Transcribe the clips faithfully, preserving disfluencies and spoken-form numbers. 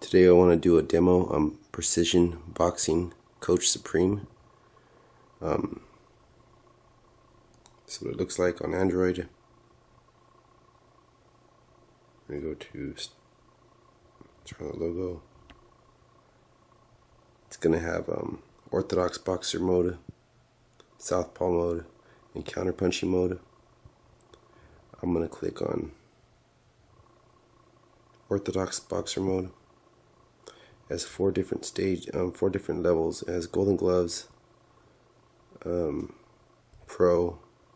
Today I want to do a demo on Precision Boxing Coach Supreme. Um, this is what it looks like on Android. I'm going to go to turn on the logo. It's going to have um, Orthodox Boxer mode, Southpaw mode, and Counterpunching mode. I'm going to click on Orthodox Boxer mode. It has four different stage, um, four different levels. It has Golden Gloves, um, Pro,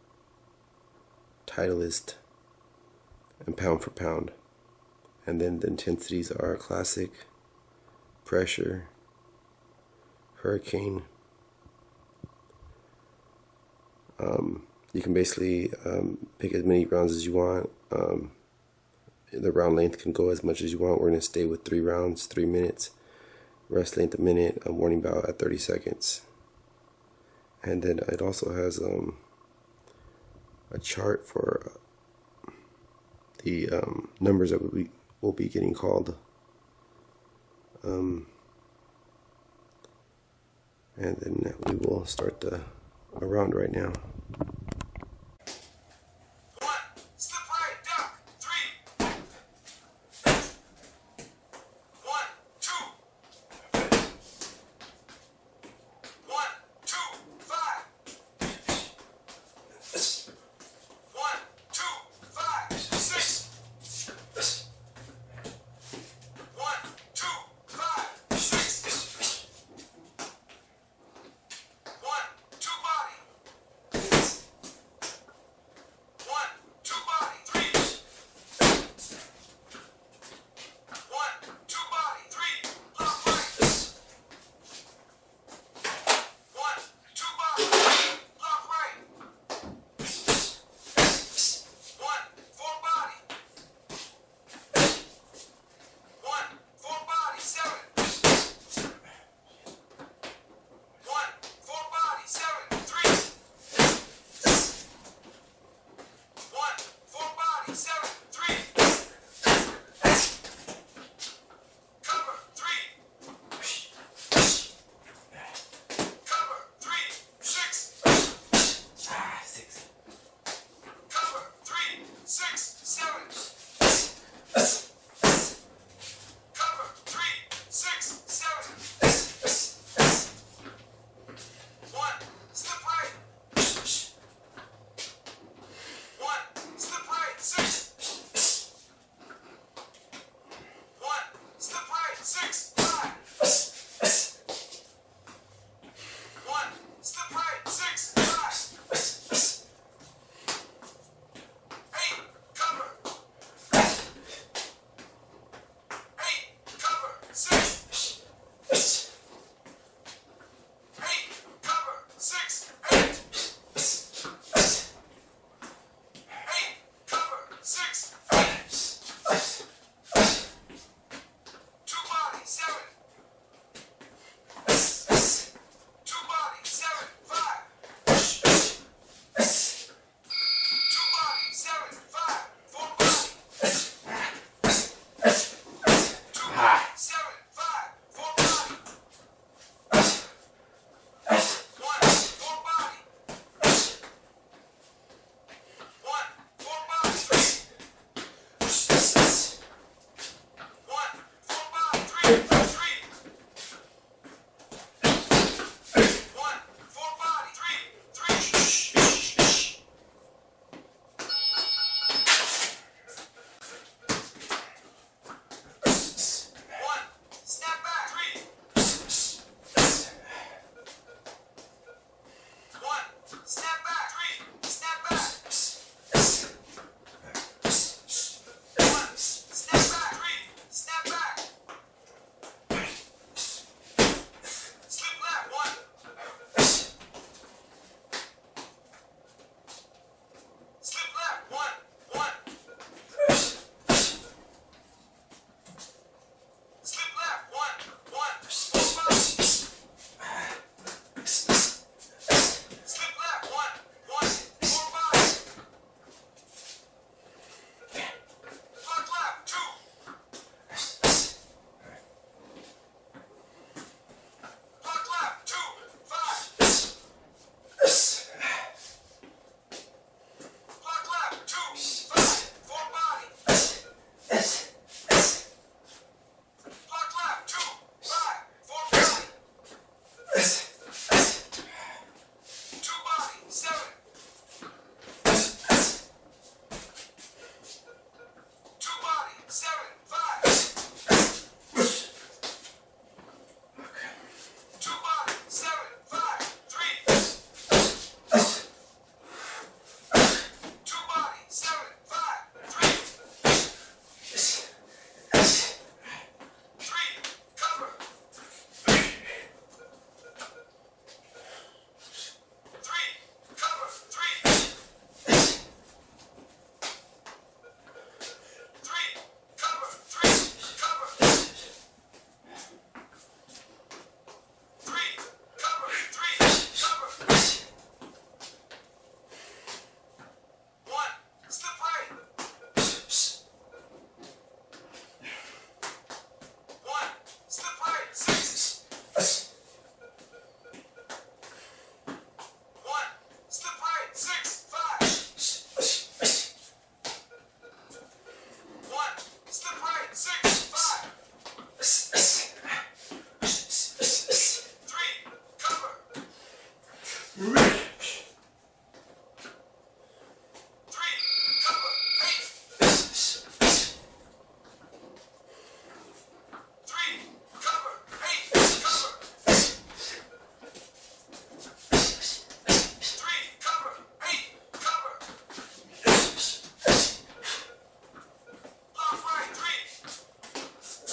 Titleist, and Pound for Pound. And then the intensities are Classic, Pressure, Hurricane. Um, you can basically um, pick as many rounds as you want. Um, the round length can go as much as you want. We're going to stay with three rounds, three minutes. Rest length a minute, a warning bout at thirty seconds. And then it also has um, a chart for the um, numbers that we will be getting called. Um, and then we will start the a round right now.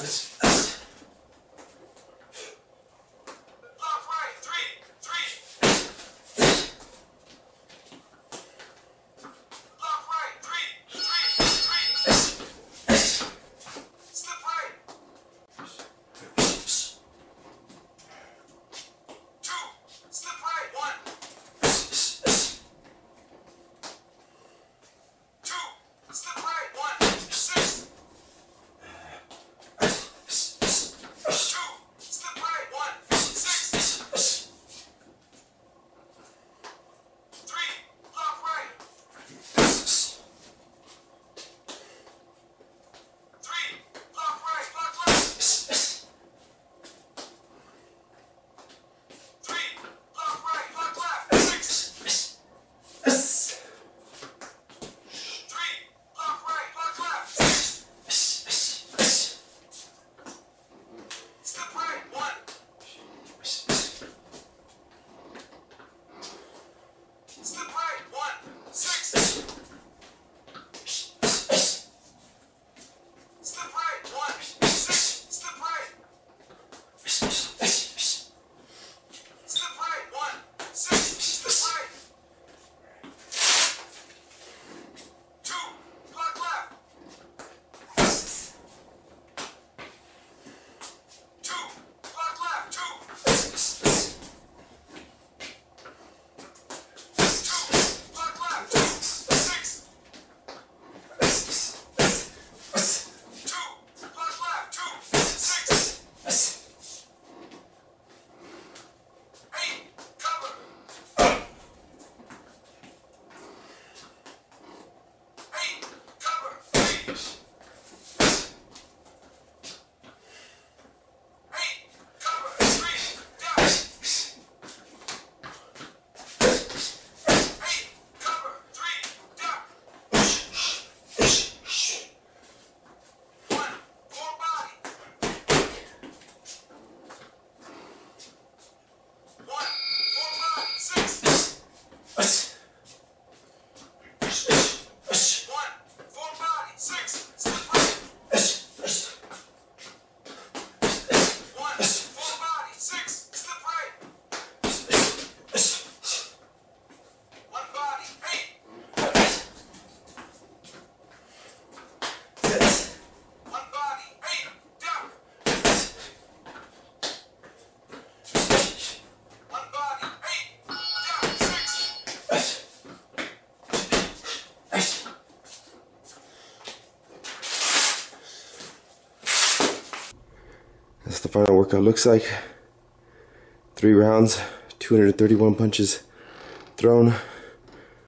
That's the final workout looks like. Three rounds, two hundred thirty-one punches thrown.